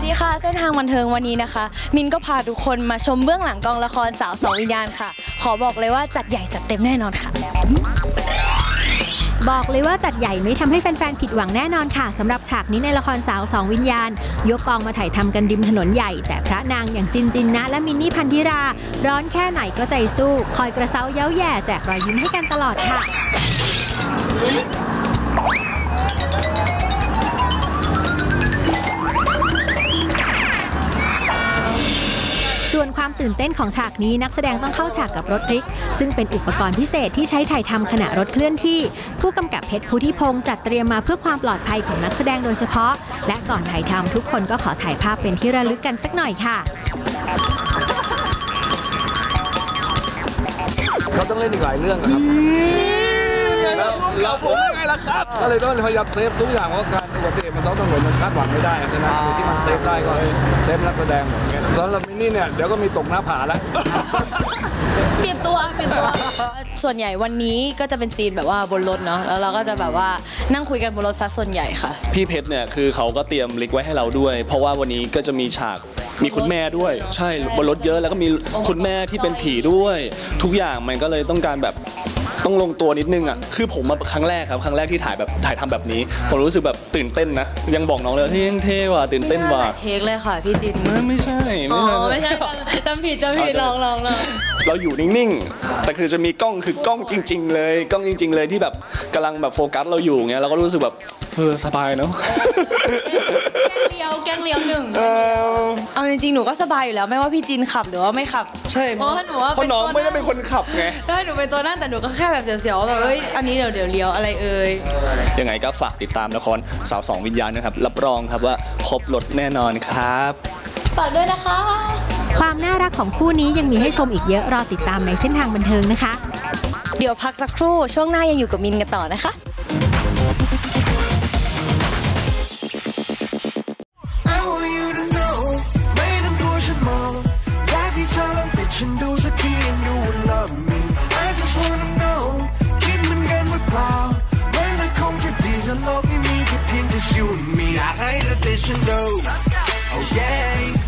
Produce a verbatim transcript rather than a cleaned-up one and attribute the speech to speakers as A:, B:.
A: วัสดีค่ะเส้นทางบันเทิงวันนี้นะคะมินก็พาทุกคนมาชมเบื้องหลังกองละครสาวสองวิญญาณค่ะขอบอกเลยว่าจัดใหญ่จัดเต็มแน่นอนค่ะ
B: บอกเลยว่าจัดใหญ่ไม่ทำให้แฟนๆผิดหวังแน่นอนค่ะสำหรับฉากนี้ในละครสาวสองวิญญาณยกกองมาถ่ายทำกันริมถนนใหญ่แต่พระนางอย่างจินจินนะและมินนี่พันธิราร้อนแค่ไหนก็ใจสู้คอยกระเซ้าเย้าแย่แจกรอยยิ้มให้กันตลอดค่ะส่วนความตื่นเต้นของฉากนี้นักแสดงต้องเข้าฉากกับรถริกซึ่งเป็นอุปกรณ์พิเศษที่ใช้ถ่ายทำขณะรถเคลื่อนที่ผู้กำกับเพชรพุทธิพงศ์จัดเตรียมมาเพื่อความปลอดภัยของนักแสดงโดยเฉพาะและก่อนถ่ายทำทุกคนก็ขอถ่ายภาพเป็นที่ระลึกกันสักหน่อยค่ะ
C: เขาต้องเล่นอีกหลายเรื่องนะครับแล้วเราผมไงล่ะครับก็เลยต้องพยายามเซฟทุกอย่างเพราะการอุบัติเหตุมันต้องถนนมันคาดหวังไม่ได้ฉะนั้นที่มันเซฟได้ก็เซฟนักแสดงอย่างเงี้ยสำหรับมินนี่เนี่ยเดี๋ยวก็มีตกหน้าผาแล้ว
A: เปลี่ยนตัวเปลี่ยนตัวส่วนใหญ่วันนี้ก็จะเป็นซีนแบบว่าบนรถเนาะแล้วเราก็จะแบบว่านั่งคุยกันบนรถซะส่วนใหญ่ค่ะ
D: พี่เพชรเนี่ยคือเขาก็เตรียมลิกไว้ให้เราด้วยเพราะว่าวันนี้ก็จะมีฉากมีคุณแม่ด้วยใช่บนรถเยอะแล้วก็มีคุณแม่ที่เป็นผีด้วยทุกอย่างมันก็เลยต้องการแบบต้องลงตัวนิดนึงอ่ะคือผมมาครั้งแรกครับครั้งแรกที่ถ่ายแบบถ่ายทำแบบนี้ผมรู้สึกแบบตื่นเต้นนะยังบอกน้องเลยเท่เท่ว่ะตื่นเต้นว่ะ
A: เทคเลยค่ะพี่จิน
D: ไม่ใช่
A: อ๋อไม่ใช่จำผิดจำผิดลองลองลอง
D: เราอยู่นิ่งๆแต่คือจะมีกล้องคือกล้องจริงๆเลยกล้องจริงๆเลยที่แบบกำลังแบบโฟกัสเราอยู่เงี้ยเราก็รู้สึกแบบเออสบายเนาะ
A: แกงเลี้ยวแกงเลี้ยวหนึ่งเอาจริงๆหนูก็สบายอยู่แล้วไม่ว่าพี่จินขับหรือว่าไม่ขับ
D: ใช่เพราะหนูว่าเพราะน้องไม่ได้เป็นคนขับไง
A: ได้หนูเป็นตัวนั่งแต่หนูก็แค่แบบเสียวๆแบบเอ้ยอันนี้เดี๋ยวเดี๋ยวเลี้ยวอะไรเอ่ย
D: ยังไงก็ฝากติดตามละครสาวสองวิญญาณนะครับรับรองครับว่าครบรถแน่นอนครับ
A: ฝากด้วยนะคะ
B: ความน่ารักของคู่นี้ยังมีให้ชมอีกเยอะรอติดตามในเส้นทางบันเทิงนะคะ
A: เดี๋ยวพักสักครู่ช่วงหน้ายังอยู่กับมินกันต่อนะคะฉันดูสักที and you will love me I just wanna know คิดเหมือนกันหรือเปล่ามันจะคงจะดีถ้าโลกนี้มีแค่เพียงแต่ you and me อยากให้เธอติดฉันดู oh yeah